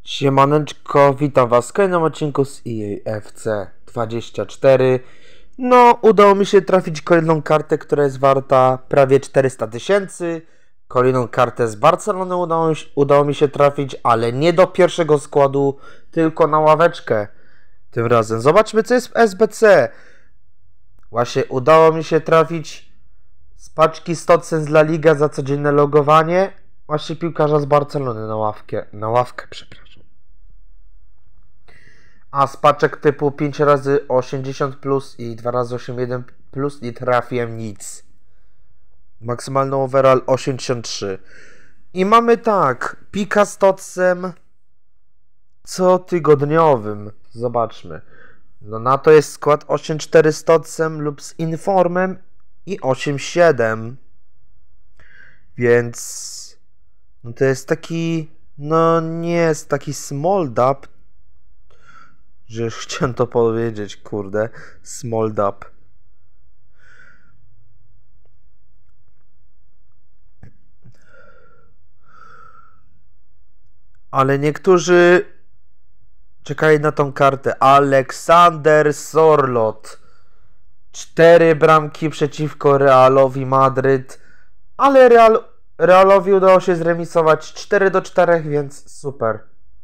Siemaneczko, witam was w kolejnym odcinku z EA FC24. No, udało mi się trafić kolejną kartę, która jest warta prawie 400 000. Kolejną kartę z Barcelony udało mi się trafić, ale nie do pierwszego składu, tylko na ławeczkę. Tym razem zobaczmy, co jest w SBC. Właśnie udało mi się trafić z paczki 100 z La Liga za codzienne logowanie. Właśnie piłkarza z Barcelony na ławkę, przepraszam. A z paczek typu 5 razy 80 plus i 2 razy 81 plus nie trafiłem nic. Maksymalny overall 83. I mamy tak, pika z Totsem cotygodniowym. Zobaczmy. No na to jest skład 8-4 z Totsem lub z Informem i 8-7. Więc no to jest taki, no nie jest taki small dub, że już chciałem to powiedzieć, kurde, small dub. Ale niektórzy czekali na tą kartę. Aleksander Sorloth. 4 bramki przeciwko Realowi Madryt. Ale Realowi udało się zremisować 4-4, więc super.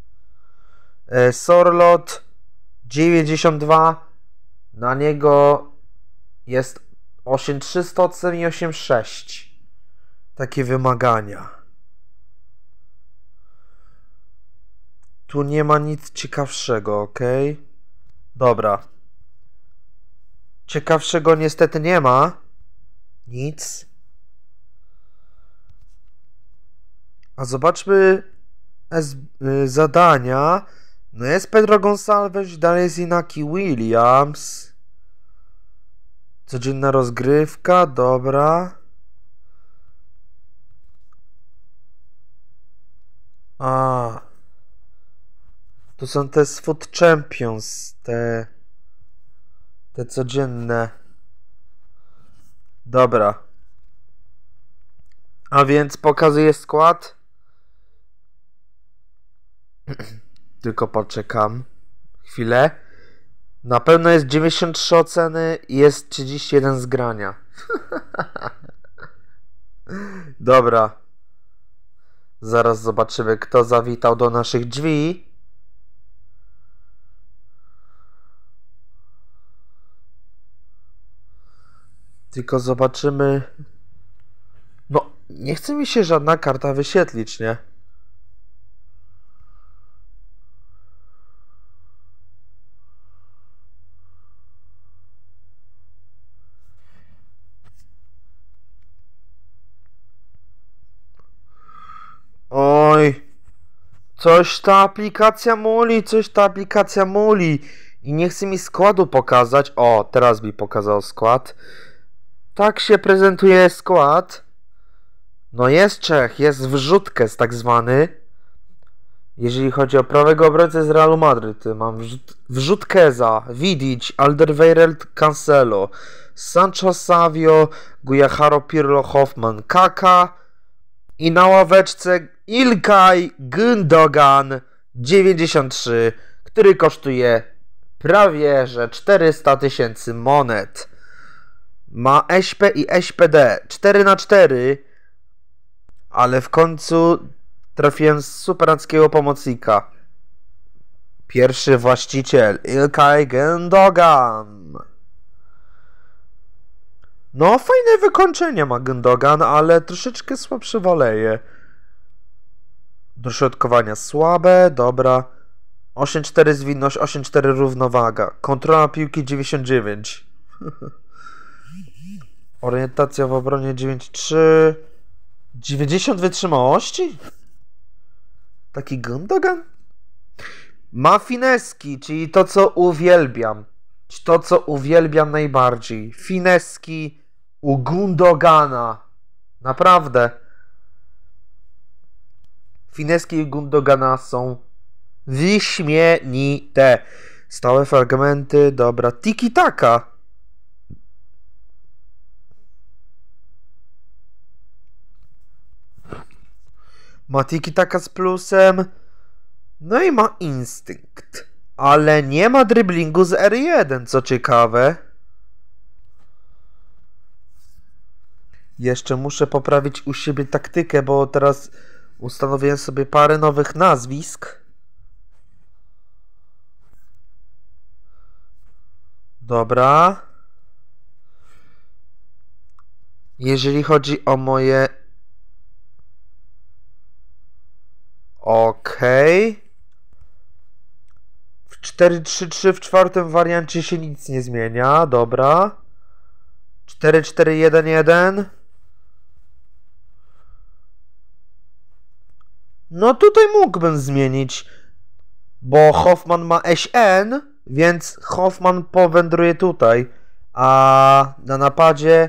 Sorloth 92. Na niego jest 8-3 z Totsem i 8-6. Takie wymagania. Tu nie ma nic ciekawszego, ok? Dobra. Ciekawszego niestety nie ma. Nic. A zobaczmy zadania. No jest Pedro Gonçalves, dalej jest Inaki Williams. Codzienna rozgrywka, dobra. Tu są te z Foot Champions, te codzienne. Dobra. A więc pokazuję skład. Tylko poczekam chwilę. Na pewno jest 93 oceny i jest 31 zgrania. Dobra. Zaraz zobaczymy, kto zawitał do naszych drzwi. Tylko zobaczymy. No, nie chce mi się żadna karta wyświetlić, nie? Oj, coś ta aplikacja muli i nie chce mi składu pokazać. O, teraz mi pokazał skład. Tak się prezentuje skład. No jest Czech, jest wrzutkes tak zwany. Jeżeli chodzi o prawego obrońcę z Realu Madryt, mam wrzutkeza, Vidic, Alderweireld, Cancelo, Sancho, Savio, Guajaro, Pirlo, Hoffman, Kaka i na ławeczce Ilkay Gündogan 93, który kosztuje prawie że 400 000 monet. Ma SP i SPD 4×4, ale w końcu trafiłem z superackiego pomocnika. Pierwszy właściciel Ilkay Gündogan. No fajne wykończenie ma Gündogan, ale troszeczkę słabsze woleje. Dośrodkowania słabe, dobra. 8-4 zwinność, 8-4 równowaga. Kontrola piłki 99. Orientacja w obronie 9-3. 90 wytrzymałości? Taki Gündogan? Ma fineski, czyli to co uwielbiam. To co uwielbiam najbardziej. Fineski u Gündogana. Naprawdę. Fineski u Gündogana są wyśmienite. Stałe fragmenty, dobra. Tiki-taka. Ma tiki-taka z plusem. No i ma instynkt. Ale nie ma driblingu z R1, co ciekawe. Jeszcze muszę poprawić u siebie taktykę, bo teraz ustanowiłem sobie parę nowych nazwisk. Dobra. Jeżeli chodzi o moje... Okej. W 4-3-3 w czwartym wariancie się nic nie zmienia. Dobra. 4-4-1-1. No tutaj mógłbym zmienić, bo Hoffman ma SN, więc Hoffman powędruje tutaj, a na napadzie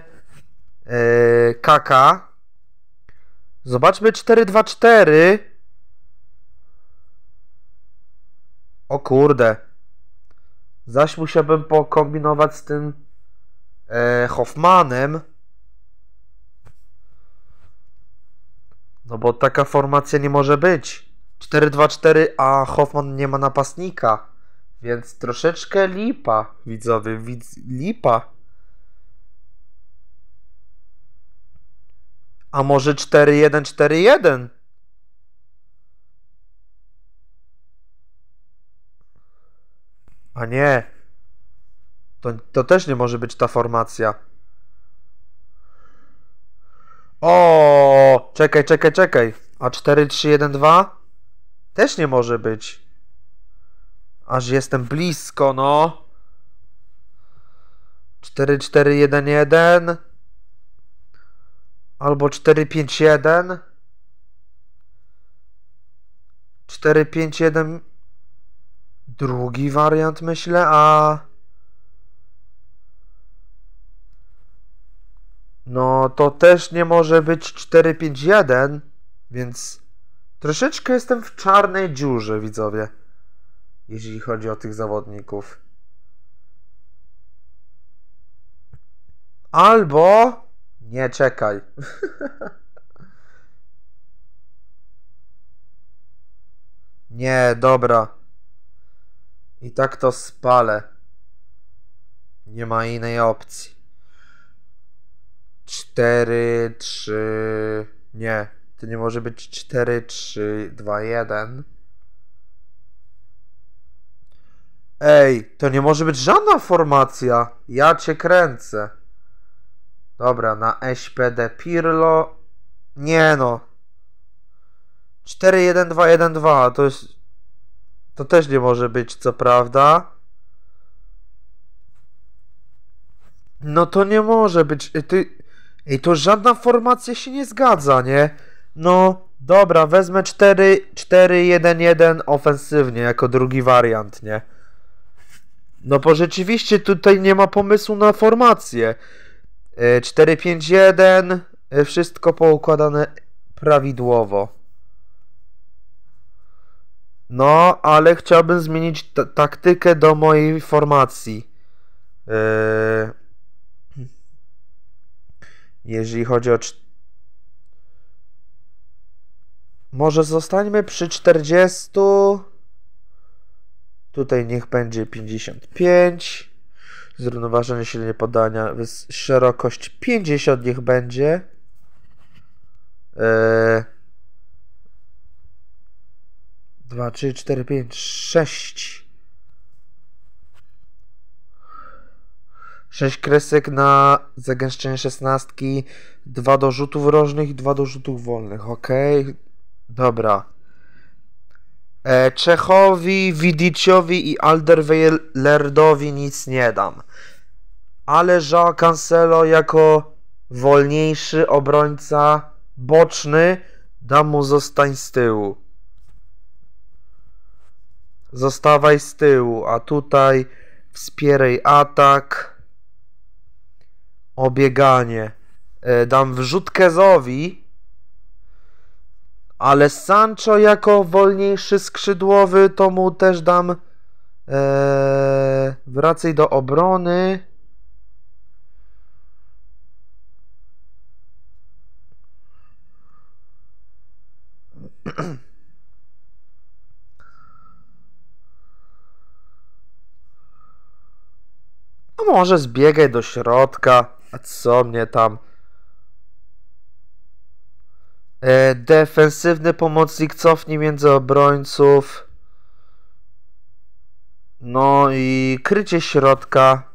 Kaka. Zobaczmy 4-2-4. O kurde. Zaś musiałbym pokombinować z tym Hoffmanem. No bo taka formacja nie może być. 4-2-4, a Hoffman nie ma napastnika. Więc troszeczkę lipa, widzowie. Lipa. A może 4-1-4-1? A nie. To też nie może być ta formacja. O, czekaj. A 4-3-1-2? Też nie może być. Aż jestem blisko, no. 4-4-1-1. Albo 4-5-1. 4-5-1. Drugi wariant, myślę, a... No, to też nie może być 4-5-1, więc troszeczkę jestem w czarnej dziurze, widzowie, jeśli chodzi o tych zawodników. Albo... Nie, czekaj. Nie, dobra. I tak to spalę. Nie ma innej opcji. 4-3... Nie, to nie może być 4-3-2-1. Ej, to nie może być żadna formacja. Ja cię kręcę. Dobra, na SPD Pirlo. Nie no. 4-1-2-1-2. To jest... To też nie może być, co prawda. No to nie może być. Ej, to żadna formacja się nie zgadza, nie? No, dobra, wezmę 4-1-1 ofensywnie jako drugi wariant, nie? No bo rzeczywiście tutaj nie ma pomysłu na formację. 4-5-1, wszystko poukładane prawidłowo. No, ale chciałbym zmienić taktykę do mojej formacji. Jeżeli chodzi o... Może zostańmy przy 40. Tutaj niech będzie 55. Zrównoważone silenie podania. Szerokość 50 niech będzie. 2, 3, 4, 5, 6. 6 kresek na zagęszczenie 16. 2 do rzutów rożnych i 2 do rzutów wolnych. Ok. Dobra. Czechowi, Widiciowi i Alderweilerdowi nic nie dam. Ale João Cancelo jako wolniejszy obrońca boczny dam mu zostań z tyłu. Zostawaj z tyłu, a tutaj wspieraj atak. Obieganie. Dam wrzut Kezowi. Ale Sancho jako wolniejszy skrzydłowy to mu też dam wracaj do obrony. No może zbiegaj do środka, a co mnie tam. Defensywny pomocnik cofnie między obrońców. No i krycie środka.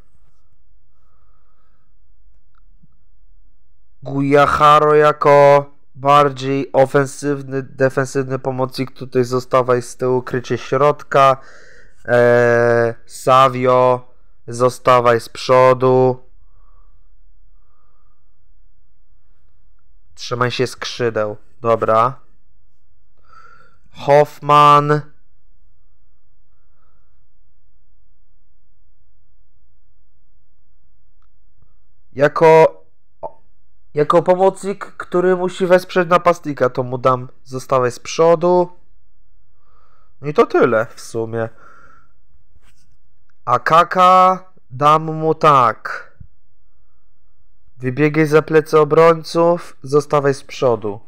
Guajajaro jako bardziej ofensywny, defensywny pomocnik. Tutaj zostawaj z tyłu, krycie środka. Savio zostawaj z przodu. Trzymaj się skrzydeł. Dobra. Hoffman. Jako pomocnik, który musi wesprzeć napastnika, to mu dam zostawaj z przodu. No i to tyle w sumie. A Kaka dam mu tak. Wybiegaj za plecy obrońców, zostawaj z przodu.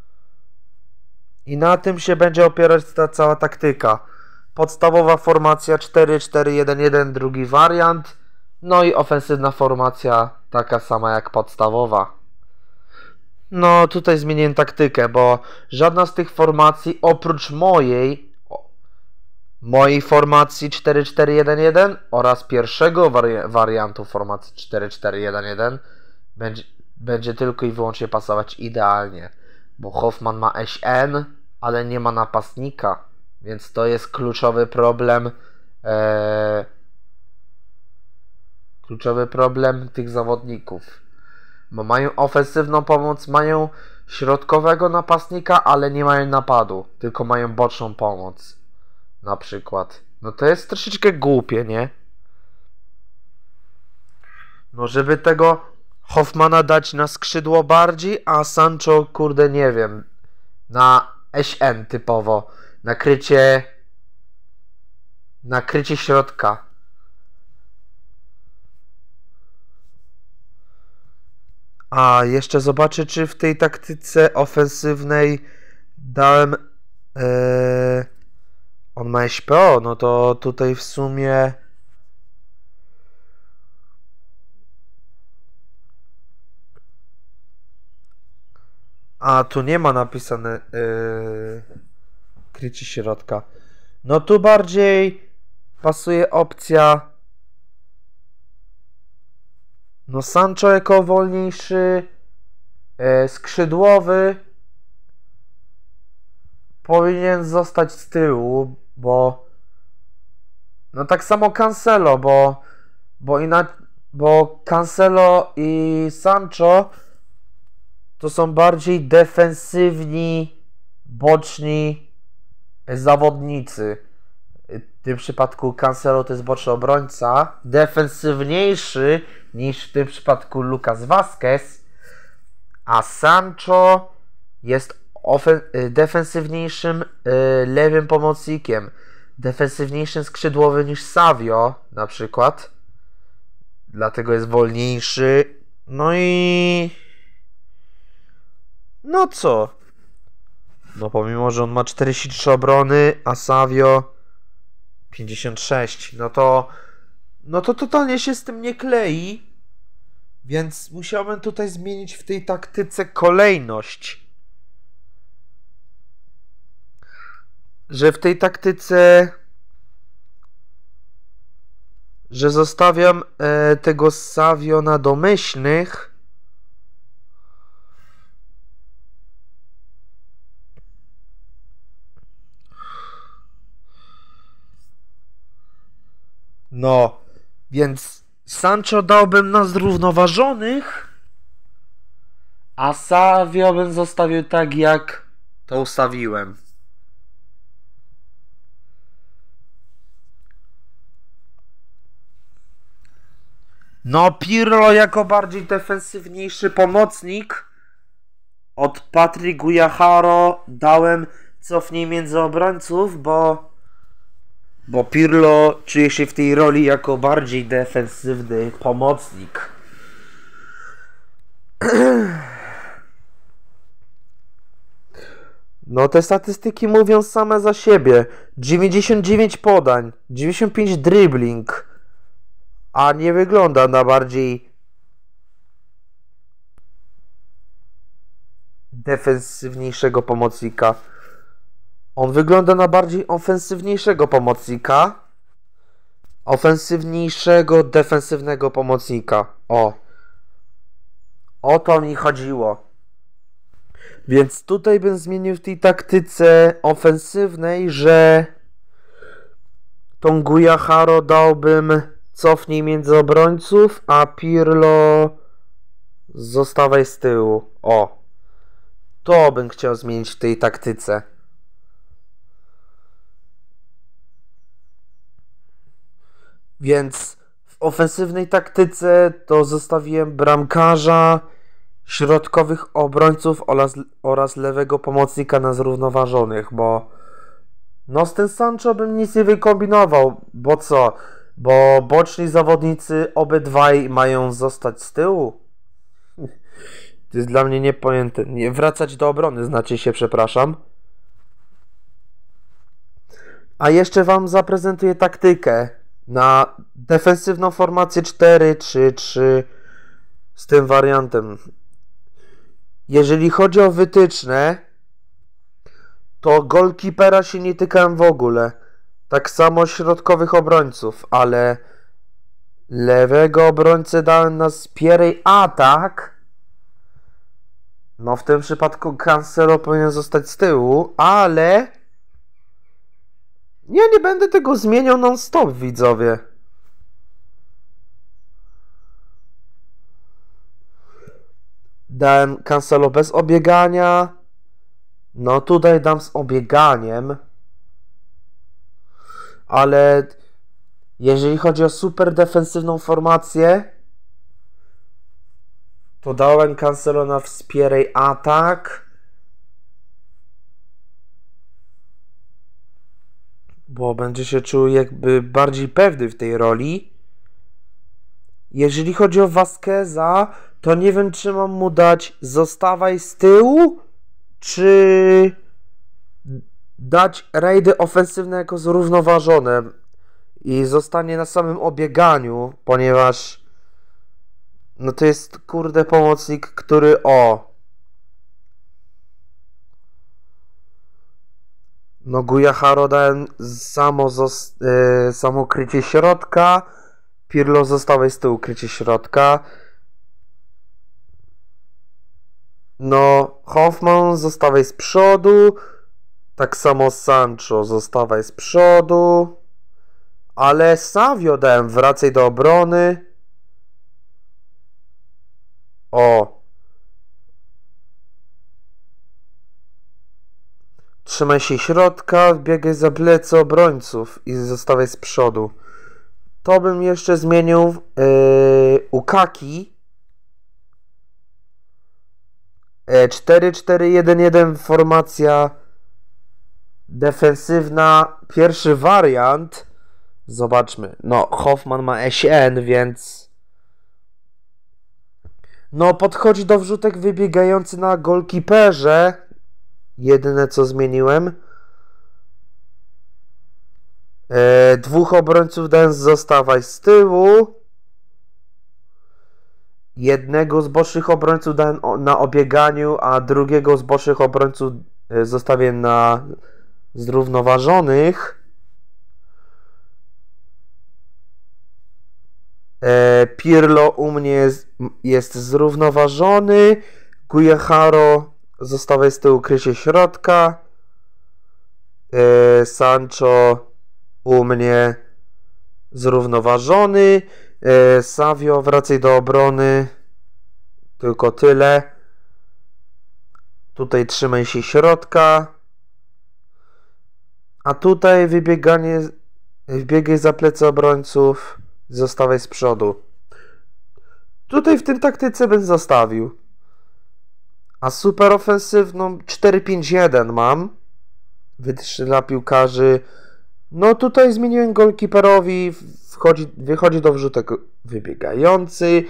I na tym się będzie opierać ta cała taktyka. Podstawowa formacja 4-4-1-1, drugi wariant. No i ofensywna formacja taka sama jak podstawowa. No tutaj zmieniłem taktykę, bo żadna z tych formacji oprócz mojej formacji 4-4-1-1 oraz pierwszego wariantu formacji 4-4-1-1 będzie tylko i wyłącznie pasować idealnie, bo Hoffman ma SN, ale nie ma napastnika, więc to jest kluczowy problem tych zawodników, bo mają ofensywną pomoc, mają środkowego napastnika, ale nie mają napadu, tylko mają boczną pomoc na przykład. No to jest troszeczkę głupie, nie? No żeby tego Hoffmana dać na skrzydło bardziej, a Sancho, kurde, nie wiem, na SN typowo, nakrycie środka. A jeszcze zobaczę, czy w tej taktyce ofensywnej dałem on ma SPO, no to tutaj w sumie a tu nie ma napisane krycie środka. No tu bardziej pasuje opcja no Sancho jako wolniejszy skrzydłowy powinien zostać z tyłu, bo no tak samo Cancelo, bo Cancelo i Sancho to są bardziej defensywni, boczni zawodnicy. W tym przypadku Cancelo to jest boczny obrońca, defensywniejszy niż w tym przypadku Lucas Vazquez, a Sancho jest defensywniejszym lewym pomocnikiem, defensywniejszym skrzydłowym niż Savio na przykład, dlatego jest wolniejszy. No i no co? No pomimo, że on ma 43 obrony, a Savio 56, no to totalnie się z tym nie klei, więc musiałem tutaj zmienić w tej taktyce kolejność. Że w tej taktyce, że zostawiam tego Savio na domyślnych. No, więc Sancho dałbym na zrównoważonych, a Savio bym zostawił tak, jak to ustawiłem. No, Pirlo jako bardziej defensywniejszy pomocnik od Patrick Guajajaro dałem cofnij między obrońców, bo Pirlo czuje się w tej roli jako bardziej defensywny pomocnik. No te statystyki mówią same za siebie. 99 podań, 95 dribbling, a nie wygląda na bardziej defensywniejszego pomocnika. On wygląda na bardziej ofensywniejszego pomocnika. Ofensywniejszego, defensywnego pomocnika. O to mi chodziło. Więc tutaj bym zmienił w tej taktyce ofensywnej, że tą Guijarro dałbym cofnij między obrońców, a Pirlo zostawaj z tyłu. To bym chciał zmienić w tej taktyce. Więc w ofensywnej taktyce to zostawiłem bramkarza, środkowych obrońców oraz lewego pomocnika na zrównoważonych, bo no z tym Sancho bym nic nie wykombinował, bo co? Bo boczni zawodnicy obydwaj mają zostać z tyłu? To jest dla mnie niepojęte. Nie, wracać do obrony, znaczy się, przepraszam. A jeszcze wam zaprezentuję taktykę na defensywną formację 4-3-3 z tym wariantem. Jeżeli chodzi o wytyczne, to golkipera się nie tykałem w ogóle. Tak samo środkowych obrońców, ale lewego obrońcę dałem na wspieraj atak. No w tym przypadku Cancelo powinien zostać z tyłu, ale ja nie będę tego zmieniał non-stop, widzowie. Dałem Cancelo bez obiegania. No tutaj dam z obieganiem. Ale jeżeli chodzi o super defensywną formację, to dałem Cancelo na wspieraj atak. Bo będzie się czuł jakby bardziej pewny w tej roli. Jeżeli chodzi o Vasqueza, to nie wiem, czy mam mu dać zostawaj z tyłu, czy dać rajdy ofensywne jako zrównoważone i zostanie na samym obieganiu, ponieważ no to jest kurde pomocnik, który no Guijarro dałem samo krycie środka, Pirlo zostawaj z tyłu, krycie środka. No Hoffman zostawaj z przodu, tak samo Sancho zostawaj z przodu, ale Savio dałem wracaj do obrony. Trzymaj się środka, biegaj za plecy obrońców i zostawaj z przodu. To bym jeszcze zmienił Ukaki. 4-4-1-1 formacja defensywna. Pierwszy wariant. Zobaczmy. No, Hoffman ma SN, więc no, podchodzi do wrzutek wybiegający na golkiperze. Jedyne co zmieniłem. Dwóch obrońców dałem zostawaj z tyłu. Jednego z bocznych obrońców dałem na obieganiu, a drugiego z bocznych obrońców zostawię na zrównoważonych. Pirlo u mnie jest zrównoważony. Guijarro zostawaj z tyłu, krycie środka. Sancho u mnie zrównoważony. Savio wracaj do obrony. Tylko tyle. Tutaj trzymaj się środka. A tutaj wbiegaj za plecy obrońców. Zostawaj z przodu. Tutaj w tym taktyce bym zostawił. A super ofensywną 4-5-1 mam. Wytyczne dla piłkarzy. No tutaj zmieniłem golkiperowi. Wychodzi do wrzutek wybiegający.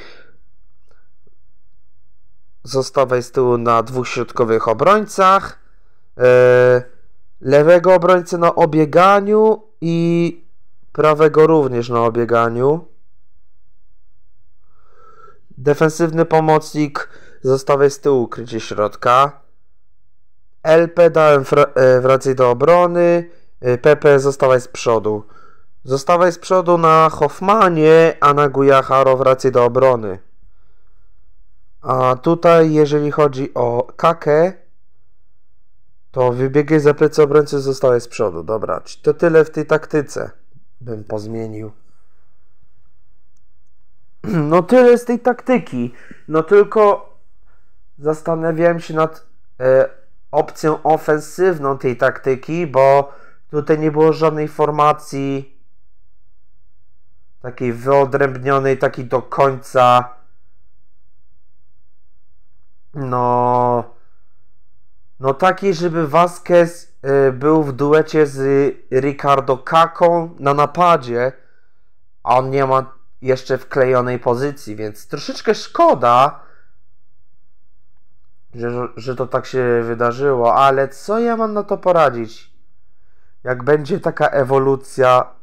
Zostawaj z tyłu na dwóch środkowych obrońcach. Lewego obrońcę na obieganiu i prawego również na obieganiu. Defensywny pomocnik, zostawiaj z tyłu krycie środka. LP dałem wracaj do obrony. PP zostawaj z przodu. Zostawaj z przodu na Hoffmanie, a na Gujaharo wracaj do obrony. A tutaj, jeżeli chodzi o Kakę, to wybiegaj za plecy obrońcy, zostałeś z przodu. Dobra, to tyle w tej taktyce bym pozmienił. No tyle z tej taktyki. No tylko zastanawiałem się nad opcją ofensywną tej taktyki, bo tutaj nie było żadnej formacji takiej wyodrębnionej, takiej do końca. No takiej, żeby Vázquez był w duecie z Ricardo Kaką na napadzie, a on nie ma jeszcze wklejonej pozycji, więc troszeczkę szkoda, że to tak się wydarzyło, ale co ja mam na to poradzić? Jak będzie taka ewolucja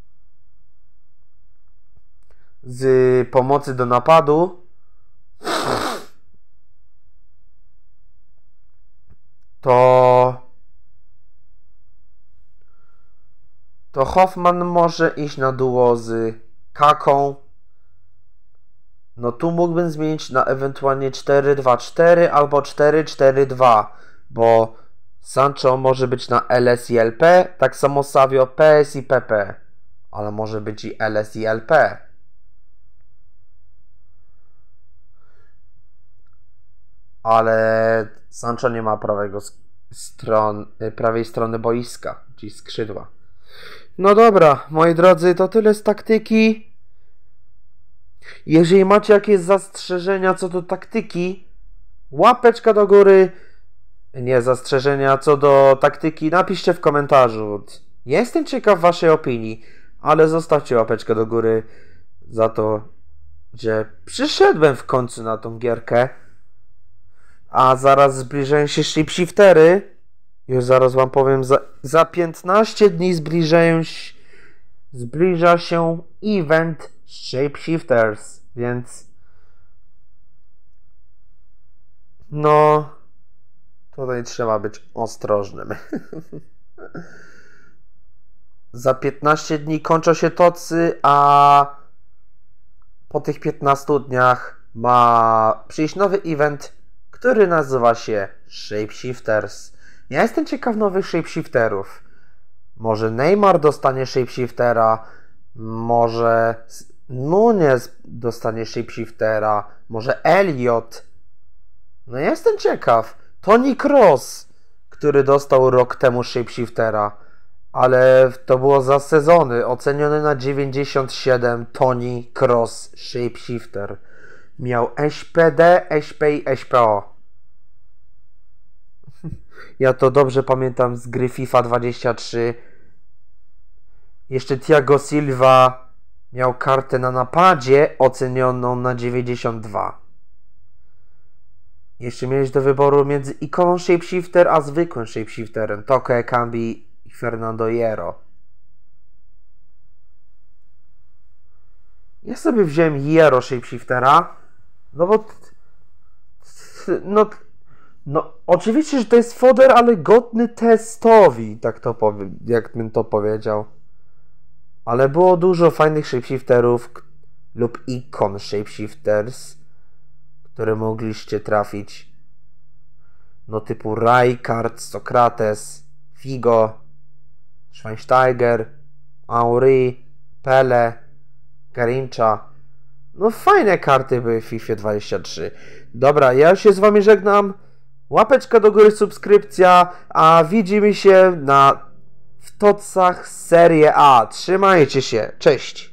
z pomocy do napadu, to Hoffman może iść na duo z Kaką. No tu mógłbym zmienić na ewentualnie 4-2-4 albo 4-4-2, bo Sancho może być na LS i LP, tak samo Savio PS i PP, ale może być i LS i LP. Ale Sancho nie ma prawej strony boiska, czyli skrzydła. No dobra, moi drodzy, to tyle z taktyki. Jeżeli macie jakieś zastrzeżenia co do taktyki, łapeczka do góry. Nie, zastrzeżenia co do taktyki, napiszcie w komentarzu. Ja jestem ciekaw waszej opinii, ale zostawcie łapeczkę do góry za to, że przyszedłem w końcu na tą gierkę. A zaraz zbliżają się shapeshiftery. Już zaraz wam powiem, za 15 dni zbliża się event Shapeshifters, więc no tutaj trzeba być ostrożnym. Za 15 dni kończą się tocy, a po tych 15 dniach ma przyjść nowy event, który nazywa się Shapeshifters. Ja jestem ciekaw nowych shapeshifterów. Może Neymar dostanie shapeshiftera, może Nunez dostanie shapeshiftera, może Elliot. No ja jestem ciekaw. Toni Kroos, który dostał rok temu shapeshiftera, ale to było za sezony. Oceniony na 97 Toni Kroos shapeshifter. Miał SPD, SP i SPO. Ja to dobrze pamiętam z gry FIFA 23. Jeszcze Thiago Silva miał kartę na napadzie ocenioną na 92. Jeszcze miałeś do wyboru między ikoną Shapeshifter a zwykłym Shapeshifterem. Toko Ekambi i Fernando Hierro. Ja sobie wziąłem Hierro Shapeshiftera. No bo no oczywiście, że to jest foder, ale godny testowi, tak to powiem, jak bym to powiedział. Ale było dużo fajnych shapeshifterów lub ikon shapeshifters, które mogliście trafić. No typu Rijkaard, Sokrates, Figo, Schweinsteiger, Henry, Pele, Garincha. No fajne karty były w FIFA 23. Dobra, ja się z wami żegnam. Łapeczka do góry, subskrypcja, a widzimy się w tocach Serie A. Trzymajcie się, cześć!